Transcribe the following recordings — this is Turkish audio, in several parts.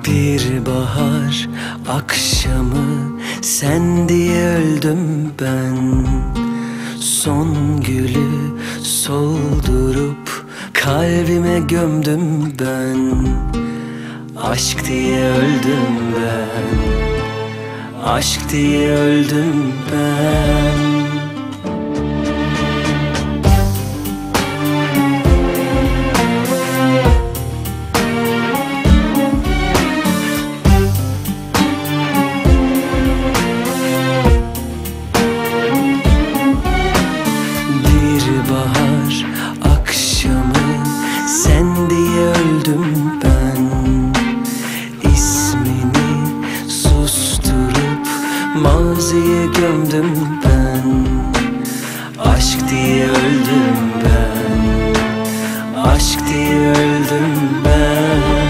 Bir bahar akşamı sen diye öldüm ben. Son gülü soldurup kalbime gömdüm ben. Aşk diye öldüm ben. Aşk diye öldüm ben. Bahar akşamı sen diye öldüm ben. İsmini susturup maziye gömdüm ben. Aşk diye öldüm ben. Aşk diye öldüm ben.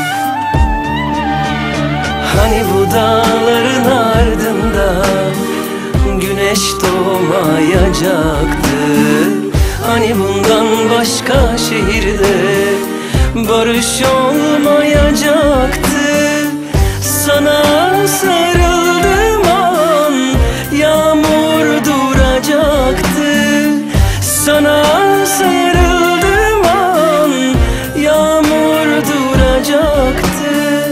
Hani bu dağların ardında güneş doğmayacaktı. Hani bundan başka şehirde barış olmayacaktı. Sana sarıldığım an yağmur duracaktı. Sana sarıldığım an yağmur duracaktı.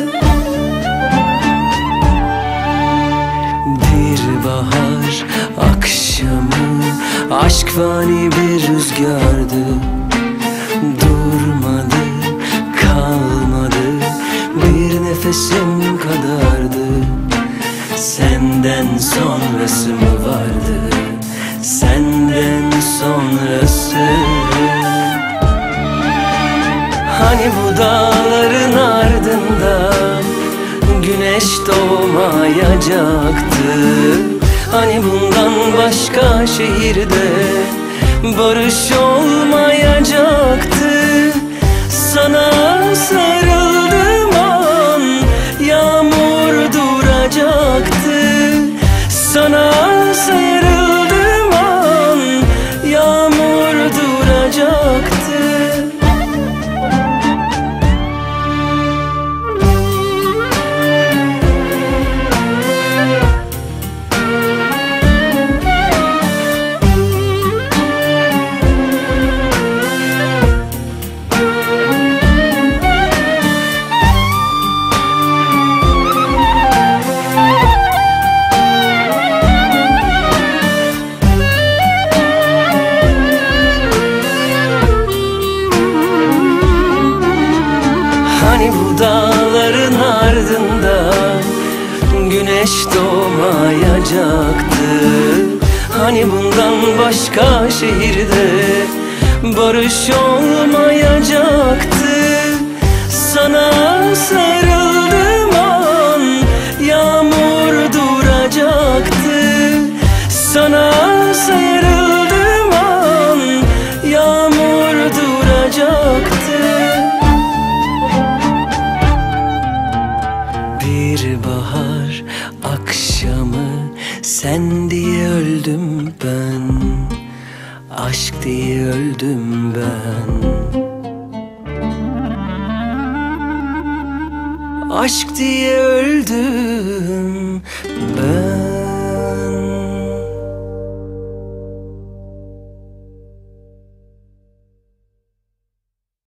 Bir bahar akşamı aşk fani bir rüzgardı. Durmadı, kalmadı, bir nefesim kadardı. Senden sonrası mı vardı? Senden sonrası. Hani bu dağların ardında güneş doğmayacaktı. Hani bundan başka şehirde barış olmayacaktı. Sana sarıldığım an yağmur duracaktı. Sana sarıldığım an yağmur duracaktı. Hani bu dağların ardında güneş doğmayacaktı. Hani bundan başka şehirde barış olmayacaktı. Sana sarıldığım an yağmur duracaktı. Sana sarıldığım an yağmur duracaktı. Bir bahar akşamı sen diye öldüm ben. Aşk diye öldüm ben. Aşk diye öldüm ben.